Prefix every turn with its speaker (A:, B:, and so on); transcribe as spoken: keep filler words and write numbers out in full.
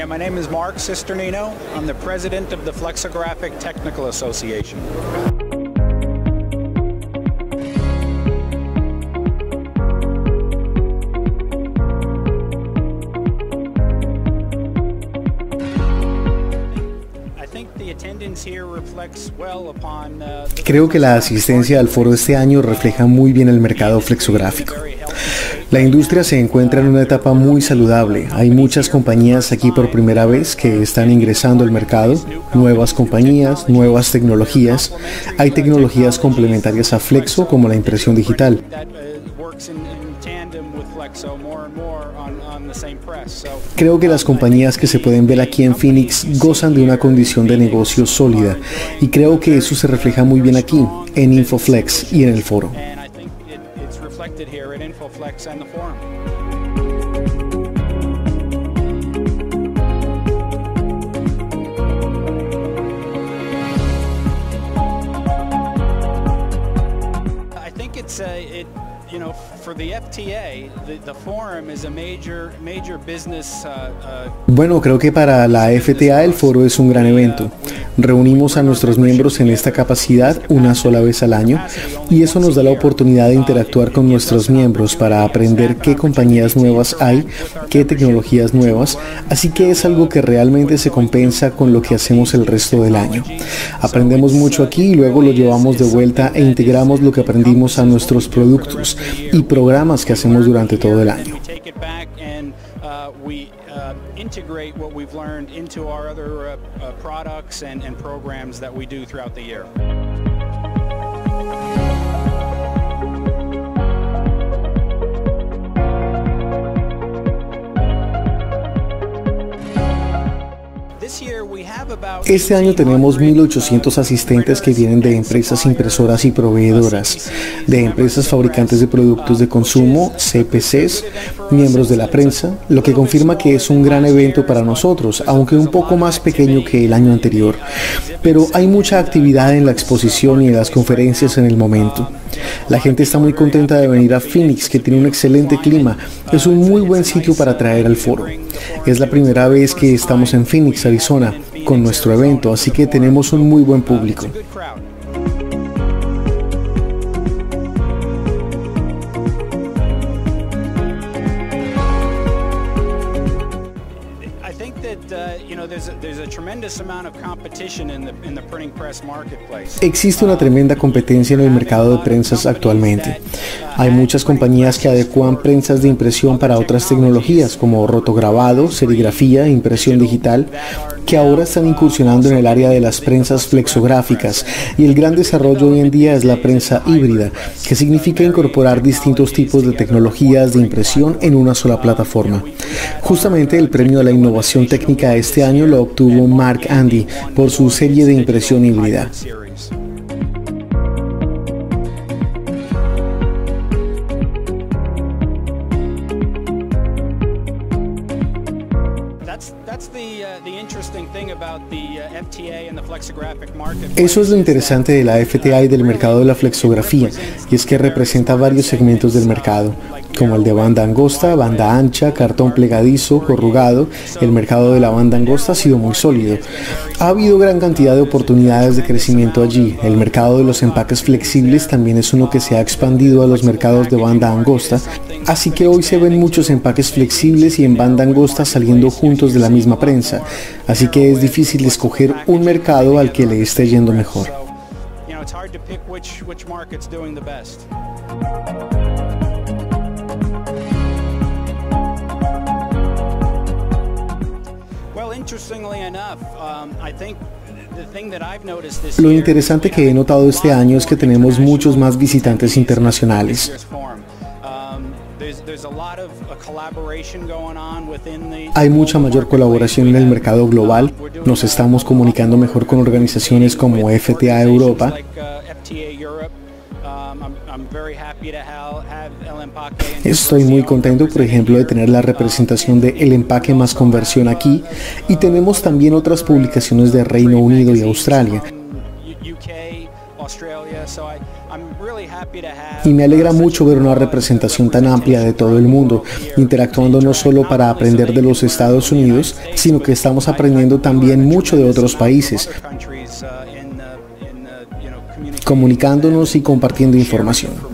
A: my name is Mark Cisternino. I'm the president of the Flexographic Technical Association.
B: Creo que la asistencia al foro este año refleja muy bien el mercado flexográfico. La industria se encuentra en una etapa muy saludable. Hay muchas compañías aquí por primera vez que están ingresando al mercado, nuevas compañías, nuevas tecnologías. Hay tecnologías complementarias a Flexo como la impresión digital. Creo que las compañías que se pueden ver aquí en Phoenix gozan de una condición de negocio sólida y creo que eso se refleja muy bien aquí, en InfoFlex y en el foro. Bueno, creo que para la F T A el foro es un gran evento. Reunimos a nuestros miembros en esta capacidad una sola vez al año y eso nos da la oportunidad de interactuar con nuestros miembros para aprender qué compañías nuevas hay, qué tecnologías nuevas, así que es algo que realmente se compensa con lo que hacemos el resto del año. Aprendemos mucho aquí y luego lo llevamos de vuelta e integramos lo que aprendimos a nuestros productos y programas que hacemos durante todo el año.
A: Integrate what we've learned into our other uh, uh, products and, and programs that we do throughout the year.
B: Este año tenemos mil ochocientos asistentes que vienen de empresas impresoras y proveedoras, de empresas fabricantes de productos de consumo, C P Cs, miembros de la prensa, lo que confirma que es un gran evento para nosotros, aunque un poco más pequeño que el año anterior. Pero hay mucha actividad en la exposición y en las conferencias en el momento. La gente está muy contenta de venir a Phoenix, que tiene un excelente clima. Es un muy buen sitio para traer al foro. Es la primera vez que estamos en Phoenix, Arizona, con nuestro evento, así que tenemos un muy buen público. Existe una tremenda competencia en el mercado de prensas actualmente. Hay muchas compañías que adecuan prensas de impresión para otras tecnologías como rotograbado, serigrafía, impresión digital, que ahora están incursionando en el área de las prensas flexográficas, y el gran desarrollo hoy en día es la prensa híbrida, que significa incorporar distintos tipos de tecnologías de impresión en una sola plataforma. Justamente el premio a la innovación técnica este año lo obtuvo Mark Andy por su serie de impresión híbrida. Eso es lo interesante de la F T A y del mercado de la flexografía, y es que representa varios segmentos del mercado, como el de banda angosta, banda ancha, cartón plegadizo, corrugado. El mercado de la banda angosta ha sido muy sólido. Ha habido gran cantidad de oportunidades de crecimiento allí. El mercado de los empaques flexibles también es uno que se ha expandido a los mercados de banda angosta, así que hoy se ven muchos empaques flexibles y en banda angosta saliendo juntos de la misma prensa, así que es difícil escoger un mercado al que le esté yendo mejor. Lo interesante que he notado este año es que tenemos muchos más visitantes internacionales. Hay mucha mayor colaboración en el mercado global. Nos estamos comunicando mejor con organizaciones como F T A Europa. Estoy muy contento, por ejemplo, de tener la representación de El Empaque más Conversión aquí, y tenemos también otras publicaciones de Reino Unido y Australia. Y me alegra mucho ver una representación tan amplia de todo el mundo, interactuando no solo para aprender de los Estados Unidos, sino que estamos aprendiendo también mucho de otros países, comunicándonos y compartiendo información.